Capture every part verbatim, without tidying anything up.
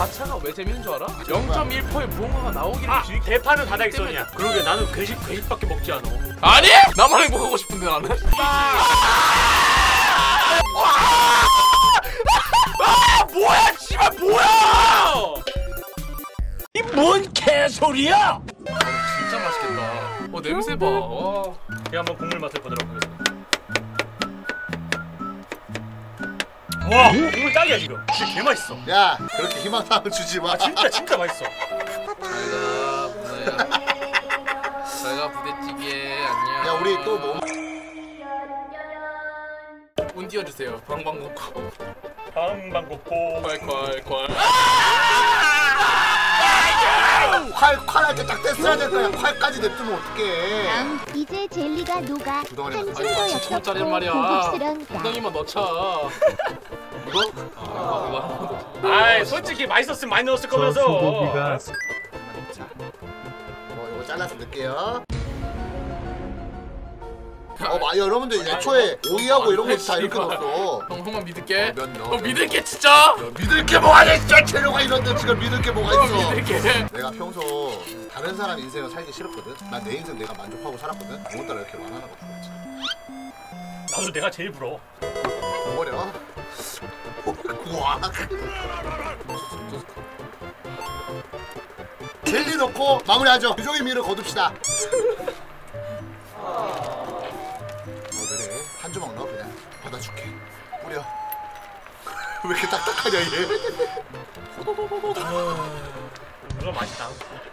가차가 왜 재밌는 줄 알아? 영 점 일 퍼센트의 무언가가 나오기를 아! 대파는 다다익선이야. 그러게 나는 괴식 괴식밖에 먹지 않아. 아니! 나만 행복하고 싶은데 나는? 아! 뭐야 씨발 뭐야! 이 뭔 개소리야! 진짜 맛있겠다. 어 냄새 봐. 와. 제가 한번 국물 맛을 보도록 하겠습니다. 와 국물 딱이야 지금. 진짜 개 맛있어. 야 그렇게 희망사항을 주지 마. 아 진짜 진짜 맛있어. 잘가 부대야. 잘가 부대찌개 안녕. 야 우리 또 뭐? 운 띄워주세요. 방방곡곡. 방방곡곡. 콸콸콸. 콸, 콸 할 때 딱 뗐어야 될 거야. 콸까지 냅두면 어떡해. 다음 이제 젤리가 녹아 한층 더 칠천짜리 말이야. 고급스러운다. 엉덩이만 넣자. 이거? 아, 아이 솔직히 맛있었으면 많이 넣었을 거면서. 뭐 이거 잘라서 넣을게요. 어, 마, 여러분들 애초에 오이하고 이런 거 다 이렇게 넣었어. 형, 형만 믿을게. 어, 면 넣어. 형 믿을게 진짜. 믿을 게 뭐가 있어? 재료가 이런데 지금 믿을 게 뭐가 형 있어? 믿을게. 내가 평소 다른 사람 인생을 살기 싫었거든. 난 내 인생 내가 만족하고 살았거든. 오늘따라 이렇게 완화하는 거 좋았지. 나도 내가 제일 부러워. 버려. 우와. 젤리 넣고 마무리하죠. 유종의 미를 거둡시다. 오늘은 한 주먹 넣어 그냥 받아줄게. 뿌려. 왜 이렇게 딱딱하냐 얘? 이거 맛있다.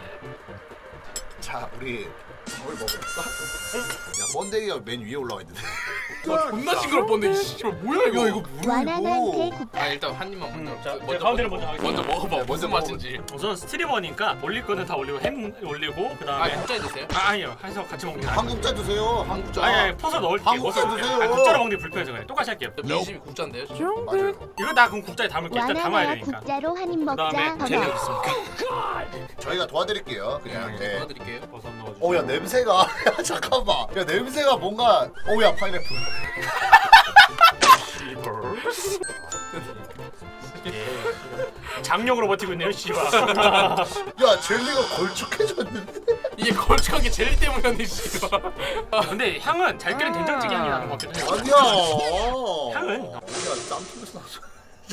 자 우리 뭘 먹을까? 야 번데기가 맨 위에 올라와 있는데. 아, 존나 징그럽던데 씨발 뭐야 이거? 야 이거 완화한 뭐야 개국. 아 일단 한 입만 먼저. 자, 먼저 가운데를 먹어. 먼저 하겠습니다. 먼저 먹어봐. 네, 무슨 먼저 맛인지. 우선 스트리머니까 올릴 거는 다 올리고 햄 올리고 그 아 다음에 국자에 드세요. 아 아니요 해서 같이 먹는 게 나아요. 한국자 드세요. 한국자. 아니 아니 퍼서 넣을게요. 한국자 넣어서 드세요. 넣을게요. 아니, 국자로 먹는 게 불편해서 그래. 똑같이 할게요. 민심이 국자인데요. 맞아요. 이거 다 그럼 국자에 담을게요. 일단 담아야 완화나 되니까. 국자로 한 입 먹자. 그다음에 젤리 허가. 있습니까? 저희가 도와드릴게요. 그냥. 네. 도와드릴게요. 버섯 넣어주세요. 어야 냄새가. 야 잠깐만. 야 냄새가 뭔가. 어야 파인애플. 예. 장력으로 버티고 있네요, 씨발. 야 젤리가 걸쭉해졌는데. 이게 걸쭉한 게 젤리 때문이었네 씨발. 근데 향은 잘 끓인 된장찌개 향이 나는 것 같긴 해요. 아니야. 향은 야 짬뽕에서 나왔어.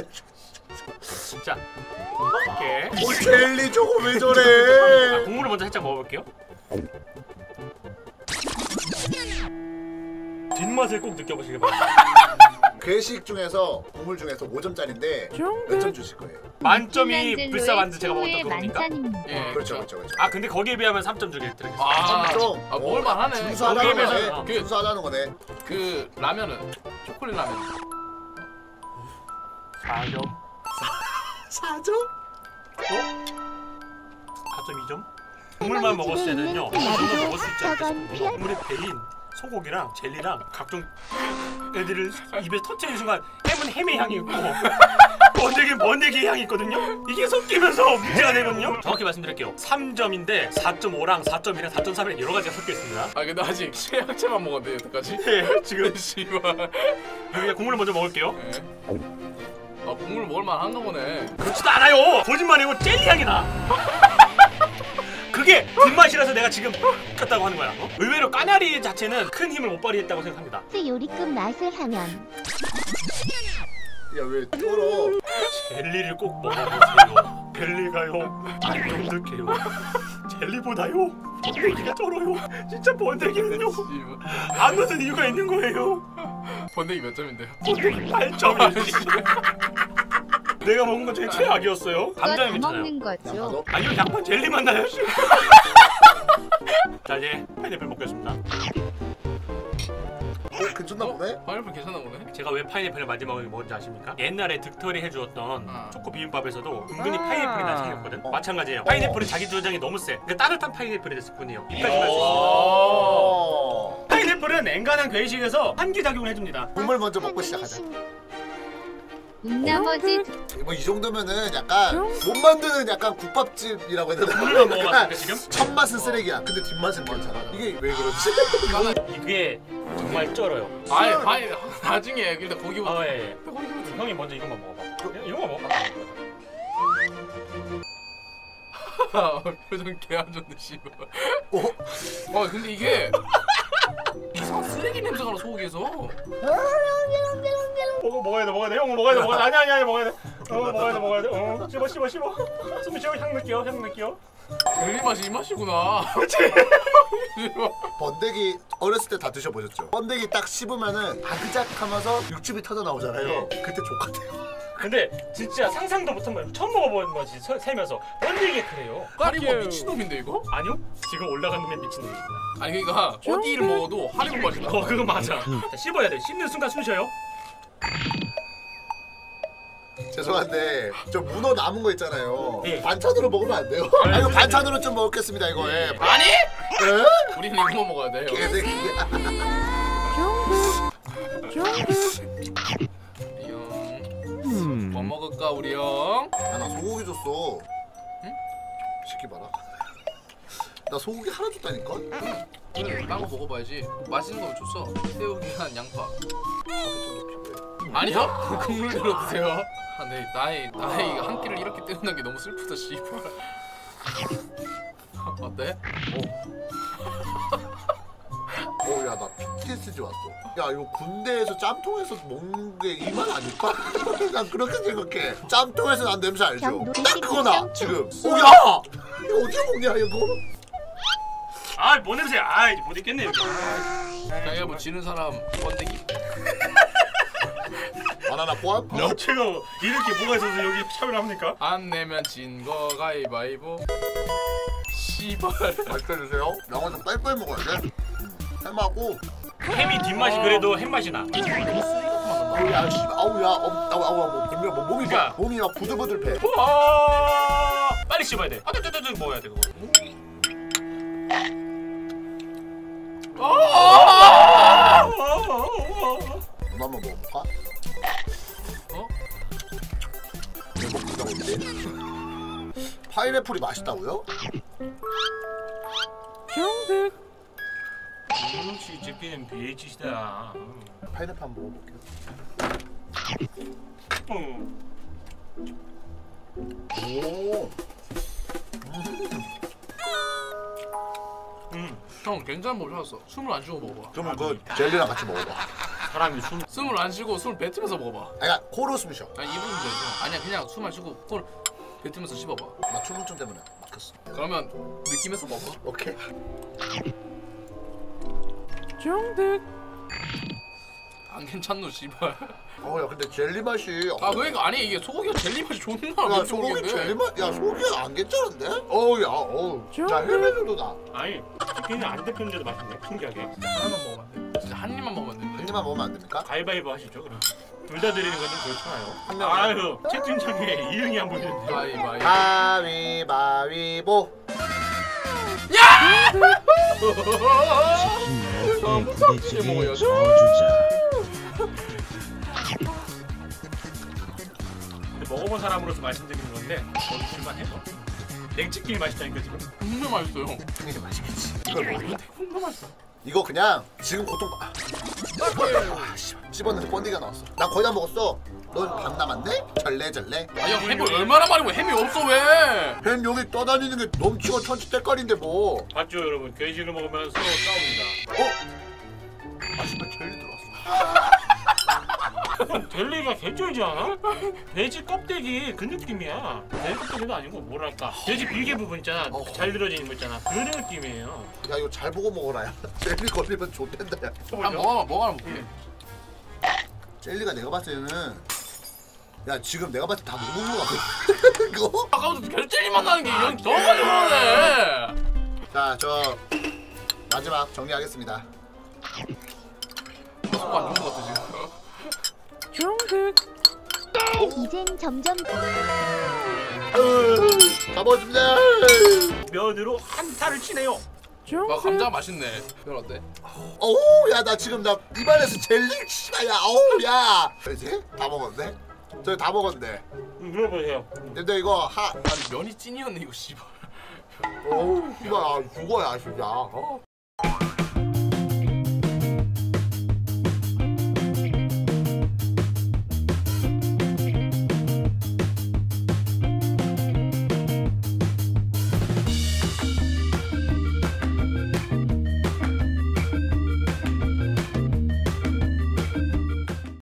자 이렇게 뭐 젤리 저거 왜 저래? 국물을 먼저 살짝 먹어볼게요. 뒷맛을 꼭 느껴보시길 바랍니다. 괴식 중에서 국물 중에서 오 점짜리인데 몇 점 주실 거예요? 만점이 불사만두 제가 먹었던 그겁니까? 만찬입니다. 예 그렇죠 그렇죠 그렇죠. 아 근데 거기에 비하면 삼 점 주게 드리겠습니다. 아, 좀. 아 먹을만하네. 순수하다는 거기에 거네. 비해서- 그- 순수하다는 거네. 그 라면은 초콜릿 라면. 사 점. 사 점? 사 점 이 점? 국물만 먹었을 때는요 국물만 먹을 수 있지 저건 않겠습니까? 피할- 국물에 배인 소고기랑 젤리랑 각종 애들을 입에 터치는 순간 햄은 햄의 향이 있고 번데기 번데기의 향이 있거든요? 이게 섞이면서 문제가 되거든요? 정확히 말씀드릴게요 삼 점인데 사 점 오랑 사 점 일이랑 사 점 삼이랑 여러 가지가 섞여 있습니다. 아 근데 아직 최약체만 먹었네 여태까지. 네, 지금 씨발. 여기 국물을 먼저 먹을게요. 네. 아 국물 먹을만 한가 보네. 그렇지도 않아요. 거짓말이고 젤리 향이 나. 그게 뒷맛이라서 내가 지금 깠다고 하는 거야. 어? 의외로 까나리 자체는 큰 힘을 못 발휘했다고 생각합니다. 요리급 맛을 하면 야왜 떨어? 젤리를 꼭 먹어보세요. 젤리가요 안 쫀득해요. 젤리보다요 번데기가 쩔어요. 진짜 번데기는요 안 넣는 이유가 있는 거예요. 번데기 몇 점인데요? 번데기 팔 점이지. 내가 먹은 것 중에 최악이었어요. 감자는 괜찮아요. 먹는 거죠. 아니요 양파 젤리만 나요. 자 이제 파인애플 먹겠습니다. 어 괜찮나 보네? 파인애플 괜찮나 보네. 제가 왜 파인애플을 마지막에 먹은지 아십니까? 옛날에 득털이 해주었던 아. 초코 비빔밥에서도 은근히 파인애플이 나 생겼거든? 어. 마찬가지예요. 파인애플은 자기 주장이 너무 세. 그러니까 따뜻한 파인애플이 됐을 뿐이에요. 입까지 갈수 있어요. 어. 파인애플은 엔간한 괴식에서 환기작용을 해줍니다. 국물 먼저 먹고 시작하자. 나머지 뭐 이 정도면은 약간 못 만드는 약간 국밥집이라고 해야 되나? 국물만 먹어봤으니까 지금? 첫 맛은 쓰레기야. 근데 뒷맛은 괜찮아. 이게 왜 그렇지? 이게 정말 쩔어요. 아니 파인 나중에 일단 고기부터. 아 예. 형이 먼저 이것만 먹어봐. 이것만 먹어봐. 표정 개안 좋네 씨발. 어? 아 근데 이게 이상 쓰레기 냄새가 나 소고기에서. 먹어 먹어야 돼 먹어야 돼 형 먹어야 돼 먹어야 돼 아니 아니 아니 먹어야 돼. 어 먹어야 돼 먹어야 돼. 어 씹어 씹어 씹어. 숨 쉬어 향 느껴 향 느껴. 젤리 맛이 이 맛이구나. 번데기 어렸을 때 다 드셔보셨죠? 번데기 딱 씹으면은 아그작하면서 육즙이 터져 나오잖아요. 그때 족같아요. 근데 진짜 상상도 못한 거예요. 처음 먹어본 거지 서- 살면서 번데기가 그래요. 하리보 미친놈인데 이거? 아니요? 지금 올라간 놈의 미친놈입니다. 아니 그러니까 어디를 먹어도 하리보 맛이 나. 어 그거 맞아. 자, 씹어야 돼. 씹는 순간 숨 쉬어요. 죄송한데 저 문어 남은 거 있잖아요. 예. 반찬으로 먹으면 안 돼요? 아 이거 반찬으로 좀 먹겠습니다 이거. 예. 아니? 에? 우리는 이거만 먹어야 돼요. 개새끼야. 형. 뭐 먹을까 우리 형? 야, 나 소고기 줬어. 응? 시키 봐라. 나 소고기 하나 줬다니까? 그래, 딴거 먹어봐야지. 맛있는 거 줬어. 새우기한 양파. 아니요? 국물 들어 드세요. 아, 네, 나의 나의 한 끼를 이렇게 때우는 게 너무 슬프다, 씨발. 어때? 어, 야, 나 피티에스디 왔어. 야, 이거 군대에서 짬통에서 먹는 게 이 맛 아닐까? 난 그렇게 생각해. 짬통에서 난 냄새 알죠? 형, 딱 그거나, 짬통. 지금. 어, 야! 이거 어떻게 먹냐, 이거? 아뭐 냄새. 아못 있겠네 여기. 자기가 뭐 지는 사람 번데기? 바나나 포함? 어, 제가 이렇게 뭐가 있어서 여기 참여를 합니까? 안 내면 진 거 가위바위보. 씨발. 맛있게 드세요. 양은 좀 빨리빨리 먹어야 돼. 햄하고. 햄이 뒷맛이 그래도 햄맛이 나. 아우, 야, 씨. 아우, 야. 어, 아우, 아우, 아우. 뭐, 뭐, 몸이 막, 그러니까. 몸이 막 부들부들해. 아 빨리 씹어야 돼. 아뜨뜨뜨뜨 먹어야 돼 그거. 이거 한번 먹어볼까? 어? 왜 먹는다고 이래? 파인애플이 맛있다고요? 역시 제끼는 비에이치다. 파인애플 한번 먹어볼게요. 어. 오. 음. 형 괜찮은 법 찾았어. 숨을 안 쉬고 먹어봐. 그러면 그 젤리랑 같이 먹어봐. 사람이 숨. 숨을 안 쉬고 숨을 뱉으면서 먹어봐. 아니, 그러니까 코로 숨 쉬어. 아니 입은 되죠. 아니야 그냥 숨 안 쉬고 코를 뱉으면서 씹어봐. 나 출근증 때문에 막혔어. 그러면 느끼면서 먹어. 오케이. 안 괜찮노 씨발. 어, 야, 근데 젤리 맛이. 아 그러니까 아니 이게 소고기가 젤리 맛이 존나 야, 뭔지 소고기 모르겠네. 젤리 맛? 야, 소고기가 안 괜찮은데? 어우, 야, 어우. 야, 헬멧도 나. 아니 치킨은 안 데폈는데도 맛있네. 신기하게. 하나만 먹으면 안 돼. 진짜 한 입만 먹으면 안 한 돼. 입만 먹으면 안 됩니까? 가위바위보 하시죠 그럼. 둘 다 드리는 건 좀 그렇잖아요. 한 명. 아유 채팅창에 이응이 안 보이는데. 가위바위보. 가위바위보. 아, 무섭게 먹어요. 근데 먹어본 사람으로서 말씀드리는 건데 먹을만 해요. 냉치킨이 맛있다니까 지금. 정말 맛있어요. 이게 맛있겠지. 이걸 먹으면 정말 맛있어. 이거 그냥 지금 고통. 아, 아, 씨, 씹었는데 번디가 나왔어. 난 거의 다 먹었어. 넌 반 남았네? 절레절레. 아니 형 햄을 얼마나 많이 먹어. 햄이 없어 왜? 햄 여기 떠다니는 게 넘치고 천지 때깔인데 뭐. 봤죠 여러분. 괴식을 먹으면 서로 싸웁니다. 어? 아 씨발 젤리 들어왔어. 젤리가 개쩔지 않아? 돼지 껍데기 그 느낌이야. 돼지 껍데기도 아니고 뭐랄까 돼지 비계 부분 있잖아. 어. 잘 들어지는 거 있잖아. 그 느낌이에요. 야 이거 잘 보고 먹어라 야. 젤리 걸리면 좋댄다 야. 한 먹어봐 먹어라 먹게. 젤리가 내가 봤을 때는 야 지금 내가 봤을 때 다 못 먹는 거 같아. 이거? 아까부터 계속 젤리만 나는 게 형 너무 많이 먹네. 자저 마지막 정리하겠습니다. 속안 좋은 것 같아 지금. 이젠 점점 으, 잡아줍니다. 면으로 한타를 치네요. 와 감자 맛있네. 이건 어때? 어우 야 나 지금 나 입안에서 젤리 씨발 야 어우 야. 그지? 다 먹었네? 저 다 먹었네. 음, 물어보세요. 근데 이거 하 아니 면이 찐이었네 이거 씨발. 어우 씨발 아, 죽어야 진짜. 어?